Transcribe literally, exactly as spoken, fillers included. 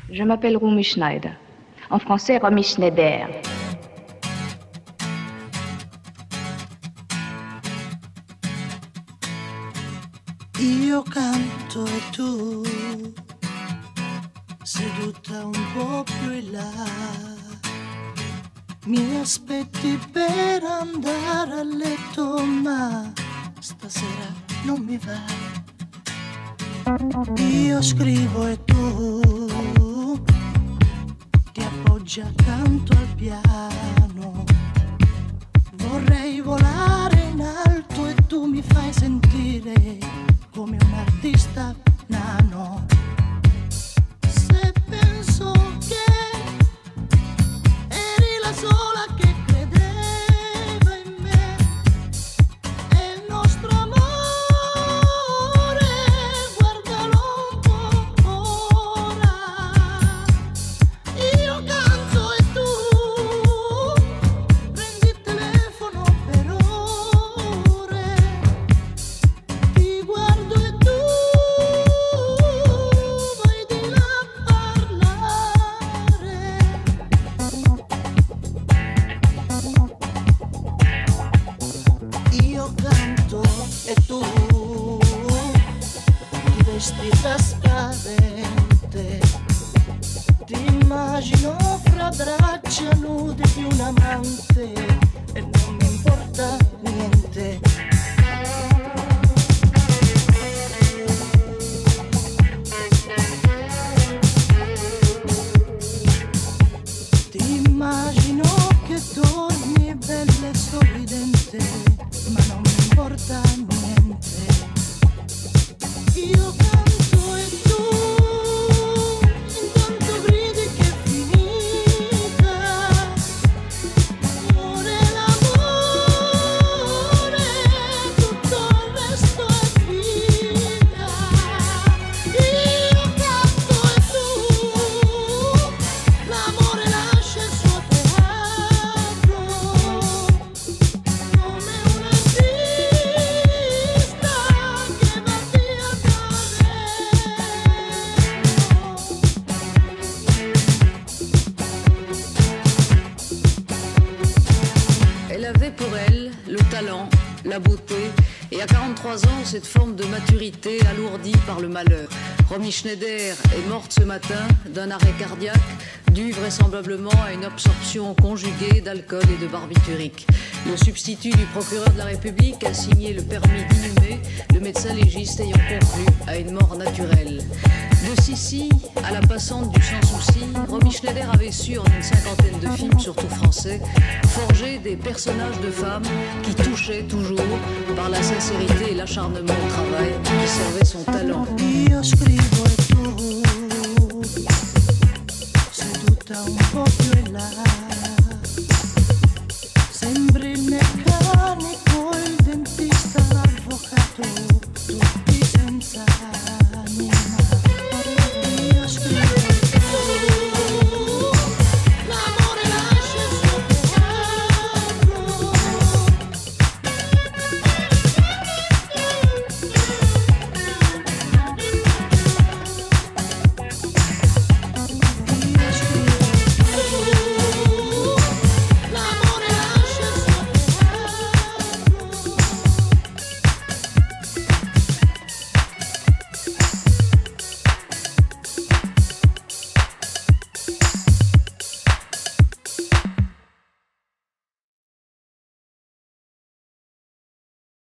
Je m'appelle Romy Schneider. En français, Romy Schneider. Io canto e tu, seduta un po' più in là, mi aspetti per andare a letto, ma stasera non mi va. Io scrivo e tu ti appoggi accanto al piano. Vorrei volare in alto e tu mi fai sentire come un artista nano. Se penso che eri la sola che credeva in me e il nostro amore, guardalo un po' ora. Io canto e tu prendi il telefono per ore, ti guardo e tu vai di là a parlare. Io canto e tu ti vesti da scadente, ti immagino fra braccia nude di un amante e non mi importa niente. Ti immagino che dormi bella e sorridente, ma non mi importa niente. Io canto e tu intanto gridi che è finita. Muore l'amore, tutto il resto è vita. Io canto e tu, l'amore lascia il suo teatro, come un artista che va via da Elle avait pour elle le talent, la beauté, et à quarante-trois ans, cette forme de maturité alourdie par le malheur. Romy Schneider est morte ce matin d'un arrêt cardiaque dû vraisemblablement à une absorption conjuguée d'alcool et de barbiturique. Le substitut du procureur de la République a signé le permis d'inhumer, le médecin légiste ayant conclu à une mort naturelle. De Sissi à la passante du Sans Souci, Romy Schneider avait su, en une cinquantaine de films, surtout français, forger des personnages de femmes qui touchaient toujours par la sincérité et l'acharnement au travail qui servait son talent. Io scrivo e tu